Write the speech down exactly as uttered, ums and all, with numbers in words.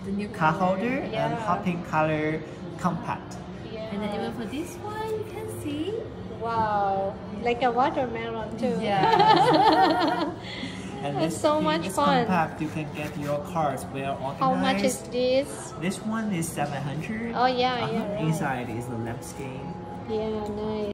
the new card holder yeah. and hot pink color compact. Yeah. And then even for this one, you can see. Wow, like a watermelon too. Yeah. And That's this, so much this fun. compact, you can get your cards well organized. How much is this? This one is seven hundred. Oh yeah, uh-huh. yeah. Right. Inside is the lamp skin. Yeah, nice.